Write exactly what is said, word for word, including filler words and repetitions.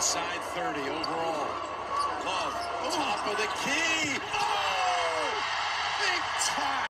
inside thirty overall. Love, top of the key. Oh!